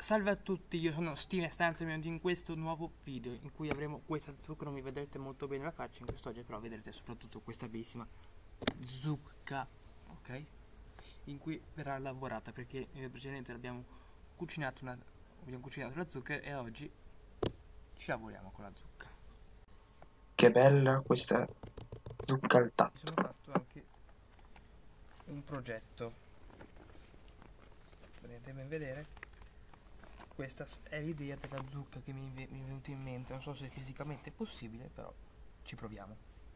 Salve a tutti, io sono Steven Stanza e benvenuti in questo nuovo video in cui avremo questa zucca. Non mi vedrete molto bene la faccia in quest'oggi, però vedrete soprattutto questa bellissima zucca, ok? In cui verrà lavorata, perché precedente abbiamo cucinato la zucca e oggi ci lavoriamo con la zucca. Che bella questa zucca al Mi tatto. sono fatto anche un progetto, potete ben vedere. Questa è l'idea della zucca che mi è venuta in mente. Non so se fisicamente è possibile, però ci proviamo.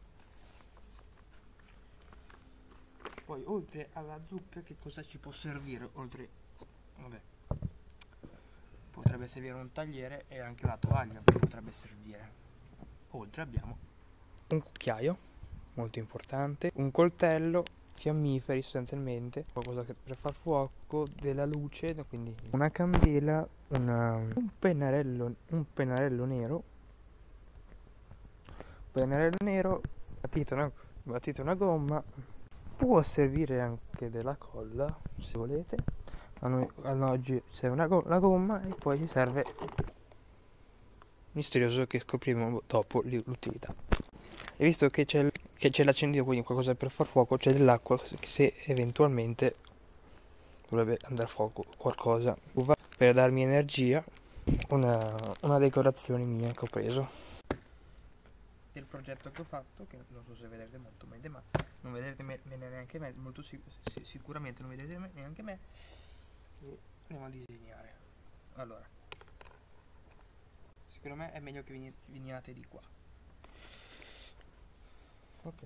Poi oltre alla zucca che cosa ci può servire? Oltre, vabbè, potrebbe servire un tagliere e anche la tovaglia potrebbe servire. Oltre abbiamo un cucchiaio molto importante, un coltello, fiammiferi sostanzialmente, qualcosa per far fuoco, della luce, quindi una candela, un pennarello nero, battito una gomma. Può servire anche della colla se volete. A noi oggi serve la gomma e poi ci serve misterioso che scopriremo dopo l'utilità. E visto che c'è l'accendino, quindi qualcosa per far fuoco, c'è dell'acqua se eventualmente dovrebbe andare a fuoco qualcosa per darmi energia. Una decorazione mia che ho preso del progetto che ho fatto, che non so se vedrete molto bene, ma non vedrete neanche me, molto sicuramente non vedrete neanche me. E andiamo a disegnare. Allora, secondo me è meglio che veniate di qua. Ok.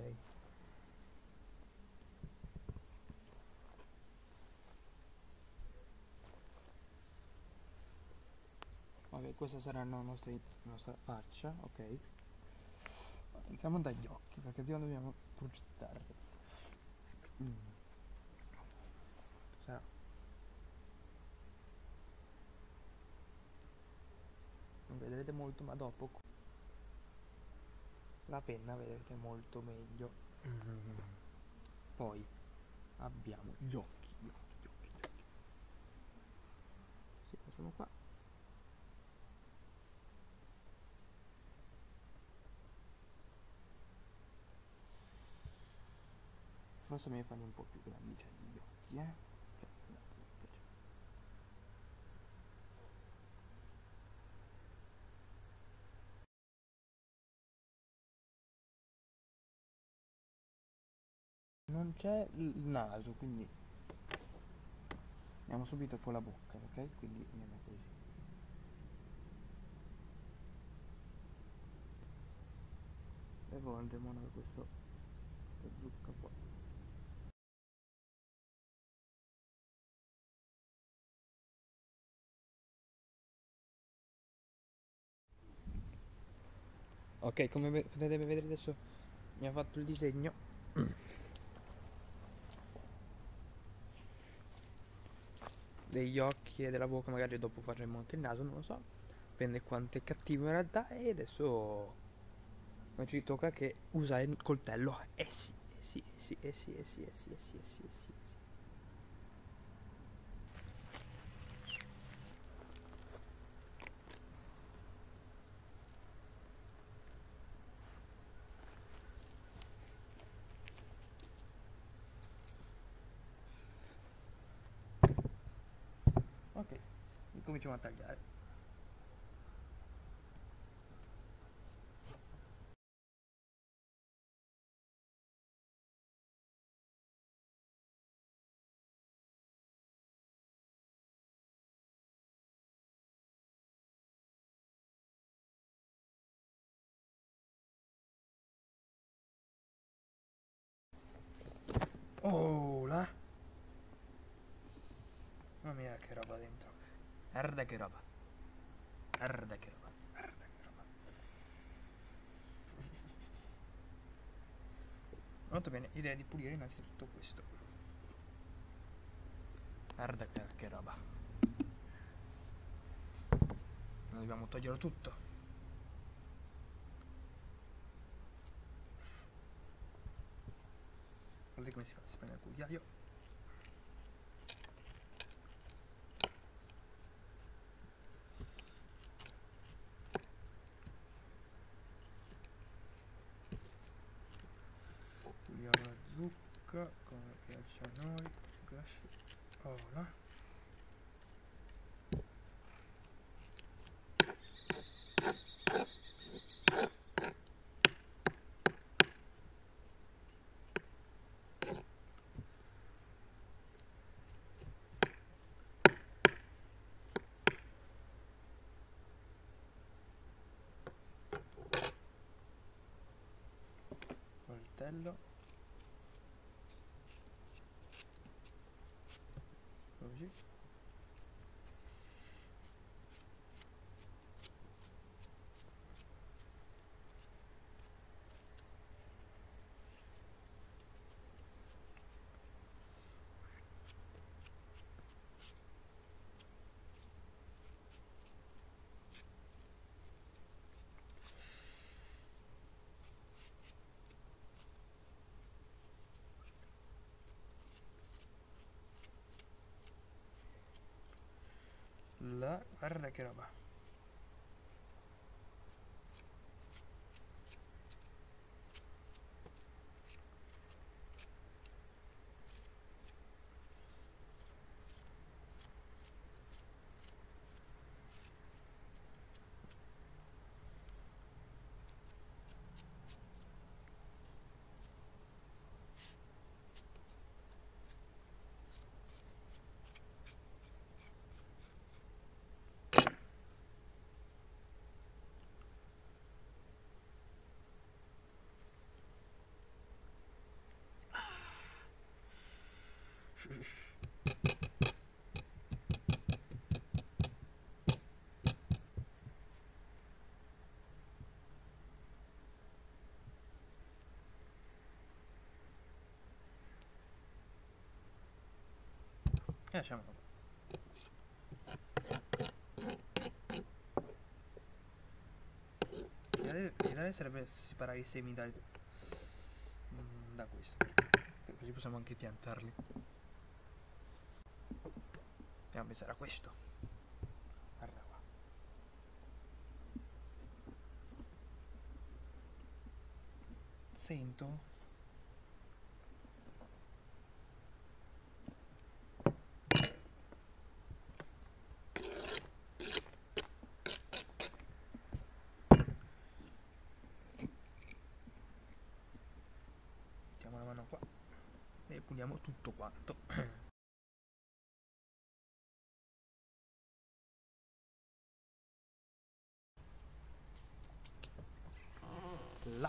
Ok, questa sarà la nostra faccia, ok. Iniziamo dagli occhi, perché dobbiamo progettare, ragazzi. Sarà. Non vedrete molto, ma dopo la penna vedrete molto meglio. Poi abbiamo gli occhi. Sì, facciamo qua. Forse me ne fanno un po' più grandi, cioè gli occhi, Non c'è il naso, quindi andiamo subito con la bocca, ok? Quindi andiamo così. E poi andremo a questa zucca qua. Ok, come potete vedere adesso mi ha fatto il disegno. Degli occhi e della bocca, magari dopo faremo anche il naso, non lo so. Dipende quanto è cattivo in realtà. E adesso non ci tocca che usare il coltello. Sì. Ok, cominciamo a tagliare. Oh là! Mamma mia che roba dentro. Guarda che roba. Molto bene, io direi di pulire innanzitutto questo. Guarda che roba. Noi dobbiamo toglierlo tutto. Guardate come si fa, si prende il cucchiaio. Ora. Coltello. Così. Là, guarda che roba. Lasciamolo. L'ideale sarebbe separare i semi da questo, così possiamo anche piantarli. Andiamo a pensare a questo. Guarda qua. Sento. Mettiamo la mano qua e puliamo tutto quanto. Là.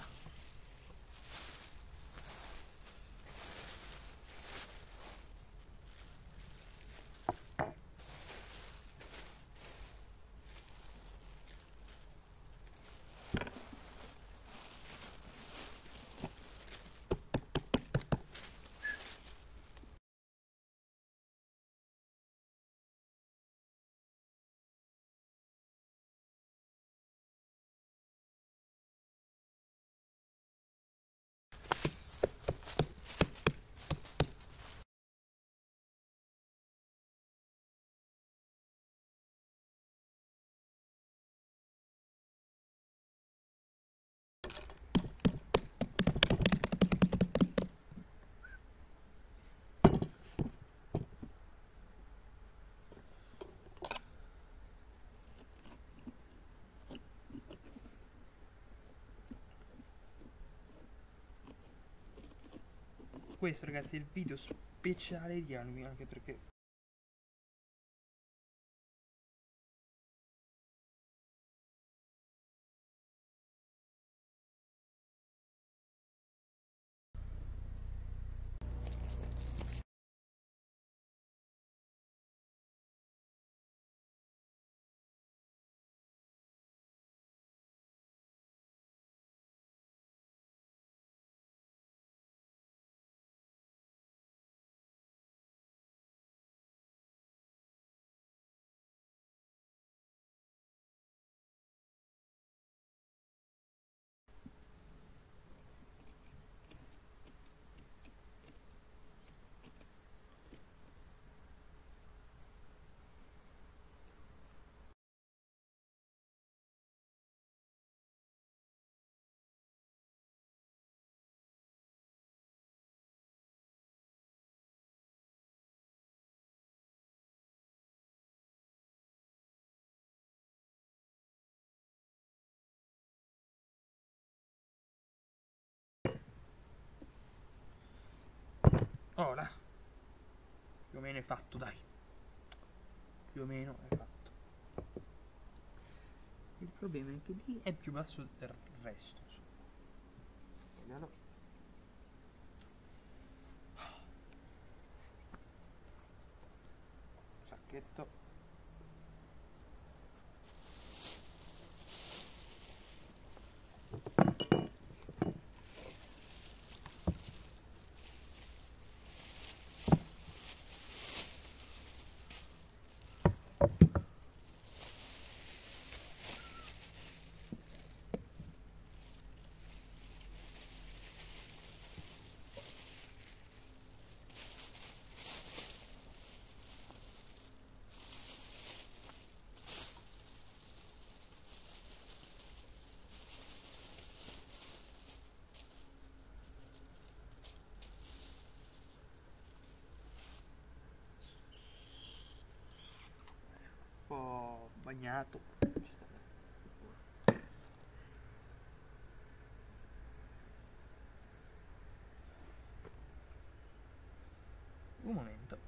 Questo ragazzi è il video speciale di Halloween, anche perché Ora, più o meno è fatto, dai. Più o meno è fatto. Il problema è che lì è più basso del resto. Vediamo. Sacchetto. Un po' bagnato. Ci sta. Un momento.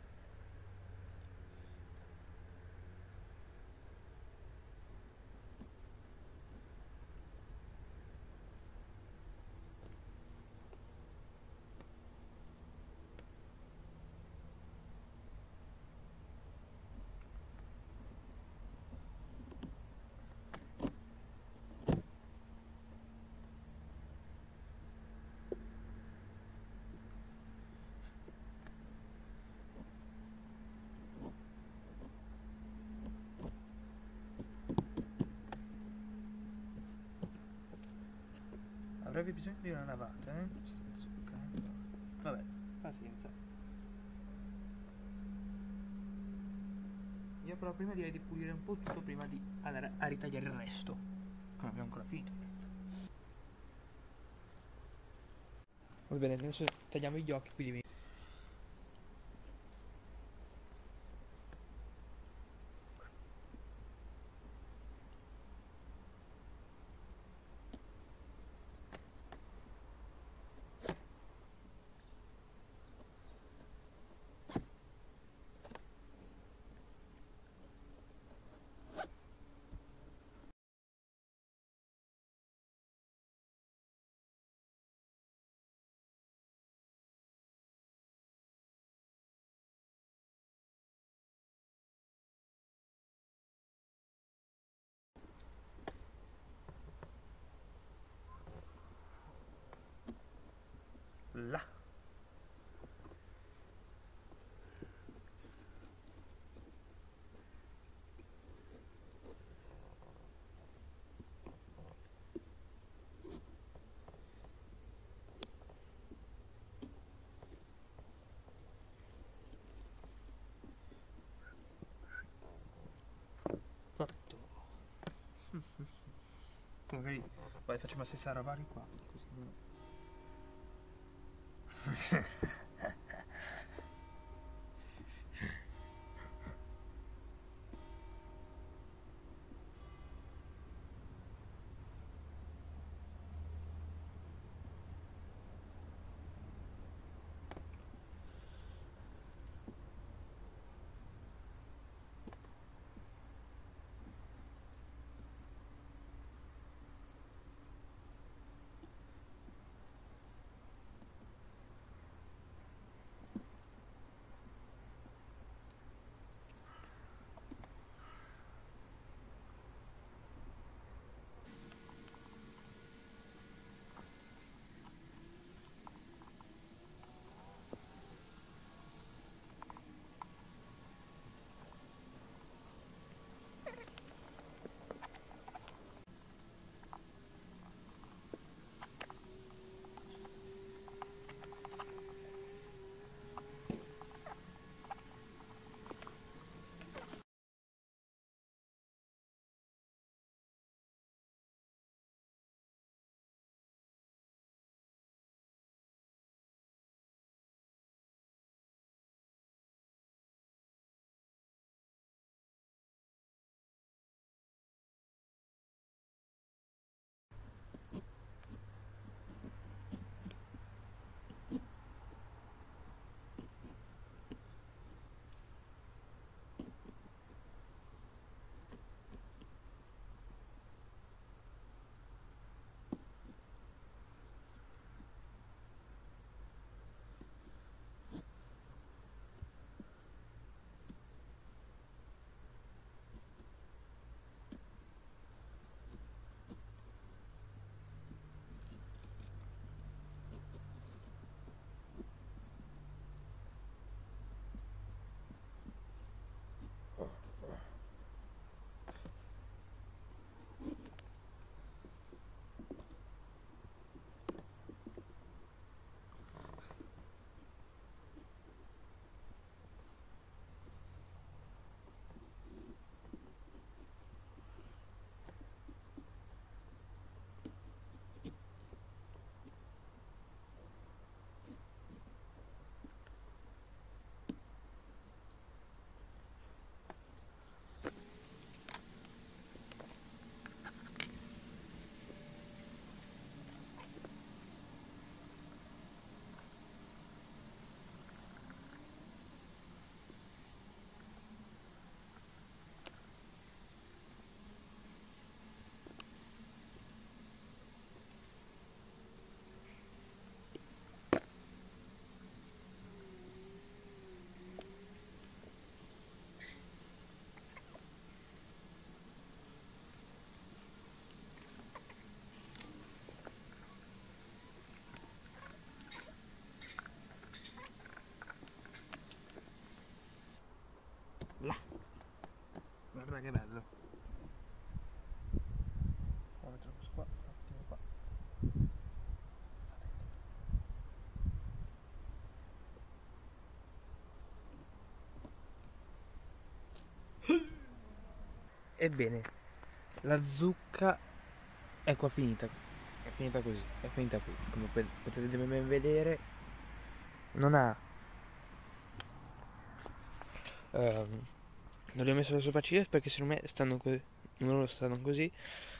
Avrebbe bisogno di una lavata, eh? Zucca. Vabbè, pazienza. Io però prima direi di pulire un po' tutto prima di andare a ritagliare il resto. Non abbiamo ancora finito. Va bene, adesso tagliamo gli occhi, quindi là. Fatto. Magari poi facciamo la stessa roba di qua. Così. Guarda che bello. Metterò questo qua, un attimo qua. Ebbene, la zucca è qua finita. È finita così, è finita qui. Come potete ben vedere, non ha. Non li ho messo le sopracciglia perché secondo me stanno così. Non lo stanno così.